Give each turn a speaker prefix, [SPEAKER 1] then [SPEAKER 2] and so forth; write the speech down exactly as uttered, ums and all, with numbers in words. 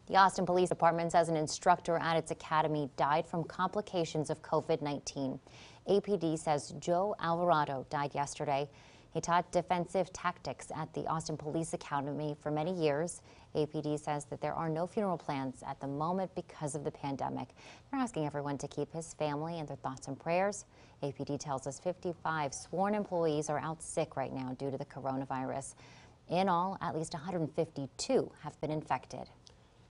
[SPEAKER 1] The Austin Police Department says an instructor at its academy died from complications of COVID nineteen. A P D says Joe Alvarado died yesterday. He taught defensive tactics at the Austin Police Academy for many years. A P D says that there are no funeral plans at the moment because of the pandemic. They're asking everyone to keep his family in their thoughts and prayers. A P D tells us fifty-five sworn employees are out sick right now due to the coronavirus. In all, at least one hundred fifty-two have been infected.